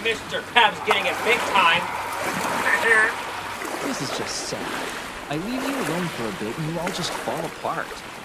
Mr. Krabs getting it big time. This is just sad. I leave you alone for a bit and you all just fall apart.